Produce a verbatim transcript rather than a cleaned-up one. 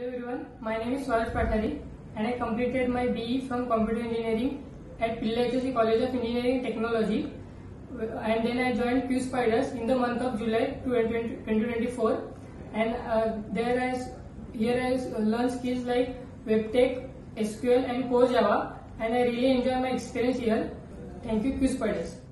Hello everyone, my name is Swaraj Pathari and I completed my B E from Computer Engineering at Pillai H S C College of Engineering Technology, and then I joined QSpiders in the month of July twenty twenty-four, and uh, there I here I learned skills like WebTech, S Q L and Core Java, and I really enjoy my experience here. Thank you QSpiders.